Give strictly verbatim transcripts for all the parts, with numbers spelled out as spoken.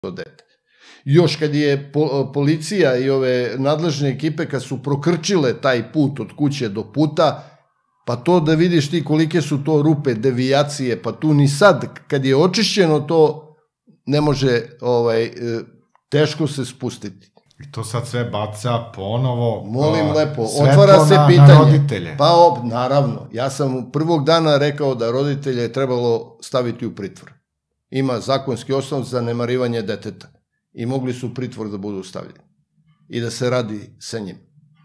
to dete. Još kad je policija i ove nadležne ekipe kad su prokrčile taj put od kuće do puta, pa to da vidiš ti kolike su to rupe, devijacije, pa tu ni sad, kad je očišćeno to, ne može, teško se spustiti. I to sad sve baca ponovo Molim lepo, otvara se pitanje. Na roditelje. Pa, naravno, ja sam prvog dana rekao da roditelje je trebalo staviti u pritvor. Ima zakonski osnov za zanemarivanje deteta. I mogli su u pritvor da budu stavljeni. I da se radi sa njim.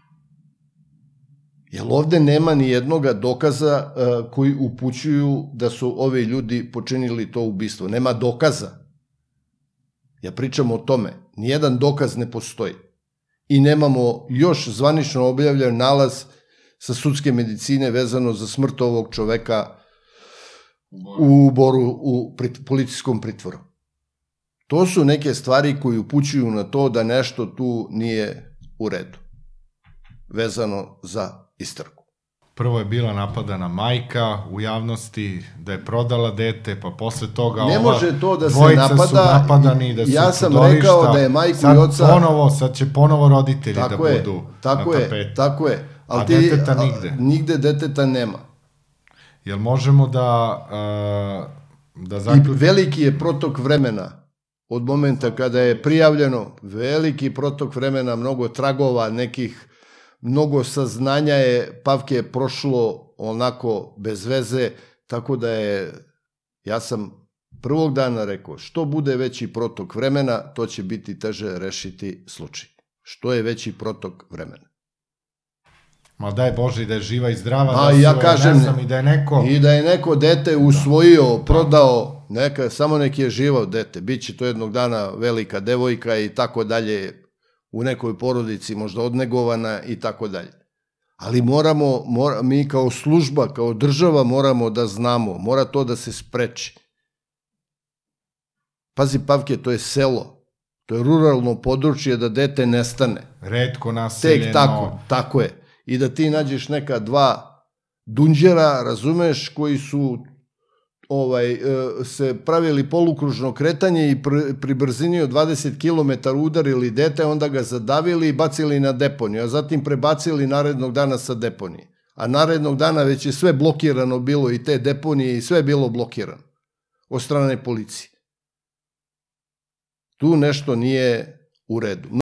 Jer ovde nema ni jednoga dokaza koji upućuju da su ovi ljudi počinili to ubistvo. Nema dokaza. Ja pričam o tome. Nijedan dokaz ne postoji. I nemamo još zvanično objavljen nalaz sa sudske medicine vezano za smrt ovog čoveka u Boru, u policijskom pritvoru. To su neke stvari koji upućuju na to da nešto tu nije u redu. Vezano za istragu. Prvo je bila napadana majka u javnosti, da je prodala dete, pa posle toga ne ova može to da se dvojica napada, su napadani, da su ja sam čudovišta. rekao da je majku sad i oca... Ponovo, sad će ponovo roditelji da tako je, budu tako na je, tapetu. Tako je, a deteta nigde. Nigde deteta nema. Jel možemo da... da zaključimo? I veliki je protok vremena od momenta kada je prijavljeno, veliki protok vremena, mnogo tragova, nekih, mnogo saznanja je Pavke prošlo onako bez veze, tako da je, ja sam prvog dana rekao, što bude veći protok vremena, to će biti teže rešiti slučaj. Što je veći protok vremena. Ma daj Bože i da je živa i zdrava, da su, ja kažem, ne znam, i da je neko... I da je neko dete usvojio, prodao, neka, samo neki je živo dete, bit će to jednog dana velika devojka i tako dalje, u nekoj porodici možda odnegovana i tako dalje. Ali moramo, mi kao služba, kao država moramo da znamo, mora to da se spreči. Pazi Pavke, to je selo, to je ruralno područje da dete nestane. Retko naseljeno. Tek tako, tako je. I da ti nađeš neka dva dunđera, razumeš, koji su se pravili polukružno kretanje i pri brzini od dvadeset kilometara udarili dete, onda ga zadavili i bacili na deponiju, a zatim prebacili narednog dana sa deponije. A narednog dana već je sve blokirano bilo i te deponije i sve je bilo blokirano od strane policije. Tu nešto nije u redu.